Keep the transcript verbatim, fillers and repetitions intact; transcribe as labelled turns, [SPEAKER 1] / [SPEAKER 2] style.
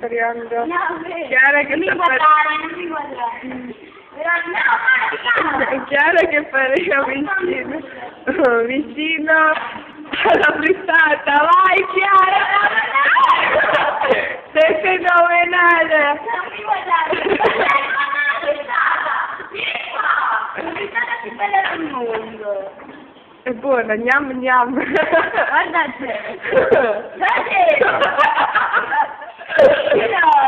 [SPEAKER 1] Speriamo.
[SPEAKER 2] No,
[SPEAKER 1] Chiara che
[SPEAKER 2] non mi
[SPEAKER 1] sta
[SPEAKER 2] guardare, non mi guardare. Però no, no,
[SPEAKER 1] È chiaro che parliamo vicino, vicino alla frittata. Vai Chiara! Sei fenomenale!
[SPEAKER 2] non mi guardare. La frittata più bella del mondo.
[SPEAKER 1] È buona, gnam gnam.
[SPEAKER 2] Guardate. Guardate. No.